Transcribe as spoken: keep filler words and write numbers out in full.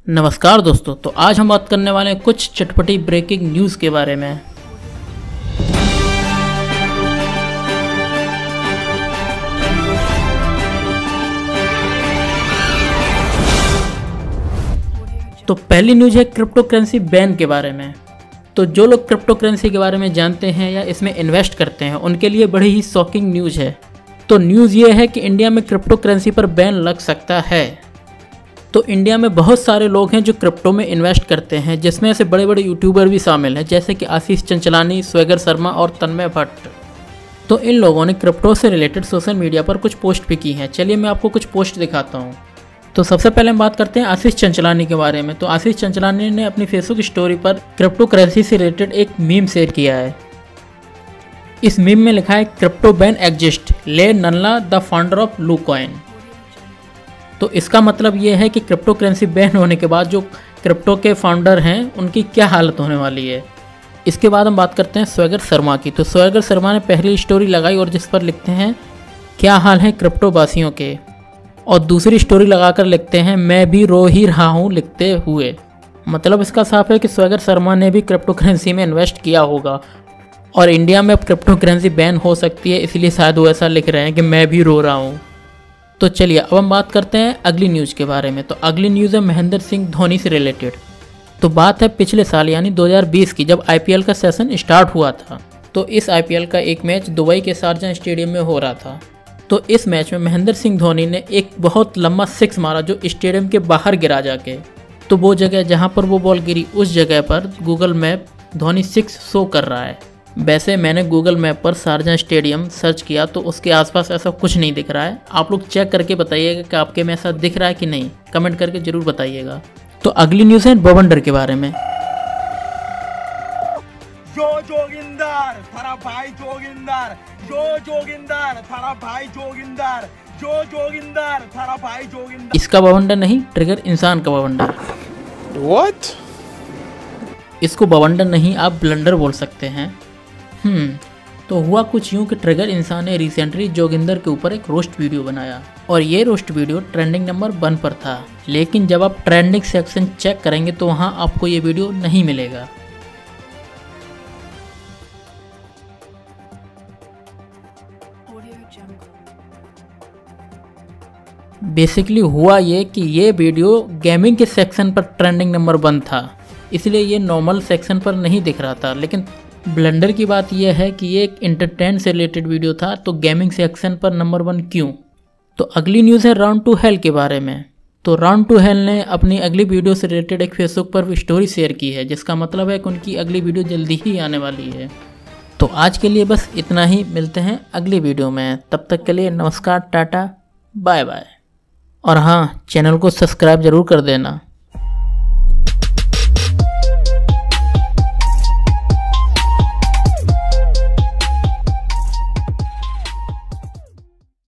नमस्कार दोस्तों, तो आज हम बात करने वाले हैं कुछ चटपटी ब्रेकिंग न्यूज़ के बारे में। तो पहली न्यूज़ है क्रिप्टो करेंसी बैन के बारे में। तो जो लोग क्रिप्टो करेंसी के बारे में जानते हैं या इसमें इन्वेस्ट करते हैं उनके लिए बड़ी ही शॉकिंग न्यूज़ है। तो न्यूज़ ये है कि इंडिया में क्रिप्टो करेंसी पर बैन लग सकता है। तो इंडिया में बहुत सारे लोग हैं जो क्रिप्टो में इन्वेस्ट करते हैं, जिसमें से बड़े बड़े यूट्यूबर भी शामिल हैं, जैसे कि आशीष चंचलानी, स्वैगर शर्मा और तन्मय भट्ट। तो इन लोगों ने क्रिप्टो से रिलेटेड सोशल मीडिया पर कुछ पोस्ट भी की हैं। चलिए मैं आपको कुछ पोस्ट दिखाता हूँ। तो सबसे पहले हम बात करते हैं आशीष चंचलानी के बारे में। तो आशीष चंचलानी ने अपनी फेसबुक स्टोरी पर क्रिप्टो करेंसी से रिलेटेड एक मीम शेयर किया है। इस मीम में लिखा है, क्रिप्टो बैन एग्जिस्ट, ले नन्ला द फाउंडर ऑफ लूकॉइन। तो इसका मतलब ये है कि क्रिप्टो करेंसी बैन होने के बाद जो क्रिप्टो के फाउंडर हैं उनकी क्या हालत होने वाली है। इसके बाद हम बात करते हैं स्वैगर शर्मा की। तो स्वैगर शर्मा ने पहली स्टोरी लगाई और जिस पर लिखते हैं, क्या हाल है क्रिप्टो वासियों के, और दूसरी स्टोरी लगाकर लिखते हैं, मैं भी रो ही रहा हूँ लिखते हुए। मतलब इसका साफ है कि स्वैगर शर्मा ने भी क्रिप्टो करेंसी में इन्वेस्ट किया होगा और इंडिया में अब क्रिप्टो करेंसी बैन हो सकती है, इसलिए शायद वो ऐसा लिख रहे हैं कि मैं भी रो रहा हूँ। तो चलिए अब हम बात करते हैं अगली न्यूज़ के बारे में। तो अगली न्यूज़ है महेंद्र सिंह धोनी से रिलेटेड। तो बात है पिछले साल यानी दो हज़ार बीस की, जब आईपीएल का सेशन स्टार्ट हुआ था। तो इस आईपीएल का एक मैच दुबई के शारजाह स्टेडियम में हो रहा था। तो इस मैच में महेंद्र सिंह धोनी ने एक बहुत लंबा सिक्स मारा जो स्टेडियम के बाहर गिरा जाके। तो वो जगह जहाँ पर वो बॉल गिरी उस जगह पर Google map Dhoni six show कर रहा है। वैसे मैंने गूगल मैप पर शारजाह स्टेडियम सर्च किया तो उसके आसपास ऐसा कुछ नहीं दिख रहा है। आप लोग चेक करके बताइएगा कि आपके में ऐसा दिख रहा है कि नहीं, कमेंट करके जरूर बताइएगा। तो अगली न्यूज़ है बवंडर के बारे में। जो जोगिंदर थारा भाई जोगिंदर, जो जोगिंदर थारा भाई जोगिंदर, जो जोगिंदर थारा भाई जोगिंदर। इसका बवंडर नहीं, ट्रिगर इंसान का बवंडर। What? इसको बवंडर नहीं, आप ब्लंडर बोल सकते हैं। हम्म तो हुआ कुछ यूँ कि ट्रिगर इंसान ने रिसेंटली जोगिंदर के ऊपर एक रोस्ट वीडियो बनाया और ये roast video trending number one पर था। लेकिन जब आप ट्रेंडिंग सेक्शन चेक करेंगे तो वहाँ आपको ये वीडियो नहीं मिलेगा। बेसिकली हुआ ये कि ये वीडियो गेमिंग के सेक्शन पर ट्रेंडिंग नंबर वन था, इसलिए ये नॉर्मल सेक्शन पर नहीं दिख रहा था। लेकिन ब्लंडर की बात यह है कि ये एक एंटरटेन से रिलेटेड वीडियो था, तो गेमिंग सेक्शन पर नंबर वन क्यों। तो अगली न्यूज़ है राउंड टू हेल के बारे में। तो राउंड टू हेल ने अपनी अगली वीडियो से रिलेटेड एक फेसबुक पर स्टोरी शेयर की है, जिसका मतलब है कि उनकी अगली वीडियो जल्दी ही आने वाली है। तो आज के लिए बस इतना ही, मिलते हैं अगली वीडियो में। तब तक के लिए नमस्कार, टाटा, बाय बाय। और हाँ, चैनल को सब्सक्राइब ज़रूर कर देना।